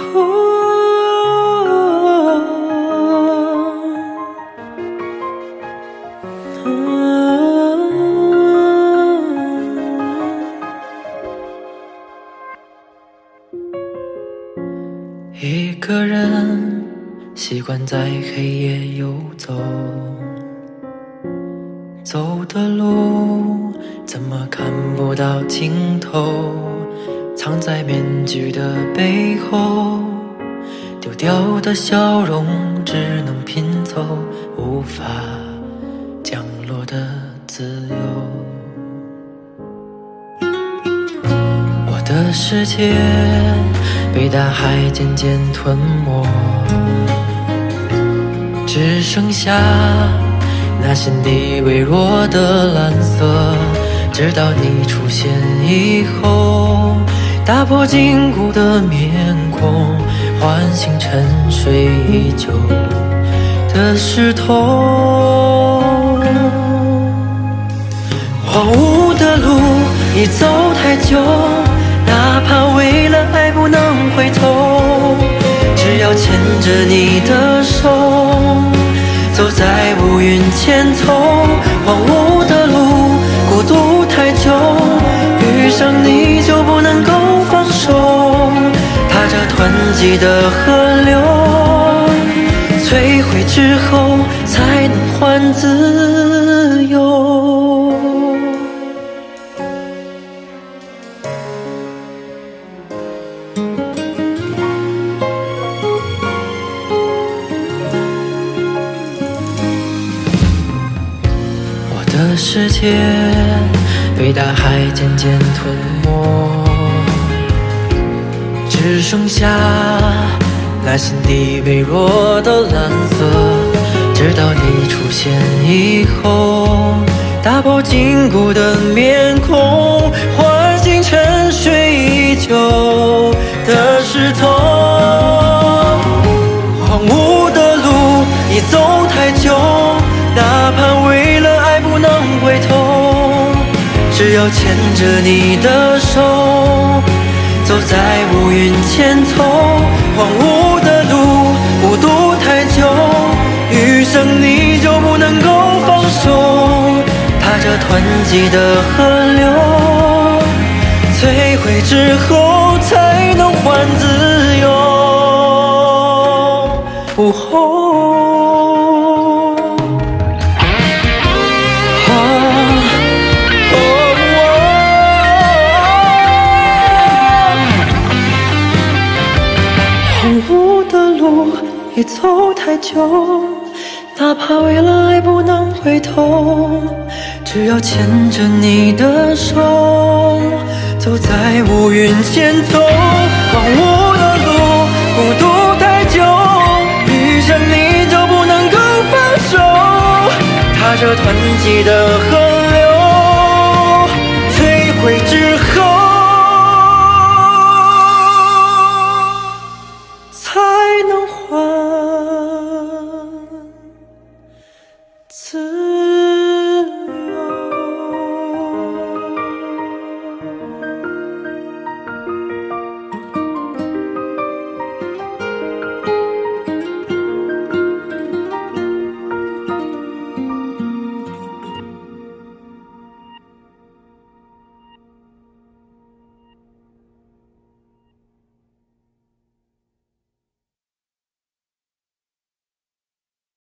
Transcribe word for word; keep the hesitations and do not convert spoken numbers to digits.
一个人习惯在黑夜游走，走的路怎么看不到尽头，藏在面具的背后，丢掉的笑容只能拼凑，无法降落的自由。我的世界被大海渐渐吞没，只剩下那心底微弱的蓝色。直到你出现以后，打破禁锢的面孔，唤醒沉睡已久的石头。荒芜的路已走太久，哪怕为了爱不能回头，只要牵着你的手，走在乌云前头。荒芜的路，孤独太久，遇上你就不能够放手，踏着湍急的河流，摧毁之后才能换自由。我的世界被大海渐渐吞没，只剩下那心底微弱的蓝色。直到你出现以后，打破禁锢的面孔，唤醒沉睡已久的石头。荒芜的路已走太久，哪怕为了爱不能回头，只要牵着你的手，走在乌云前头。荒芜的路，孤独太久，遇上你就不能够放手，踏着湍急的河流，摧毁之后才能换自由。午后已走太久，哪怕为了爱不能回头，只要牵着你的手，走在乌云前头。荒芜的路，孤独太久，遇上你就不能够放手，踏着湍急的河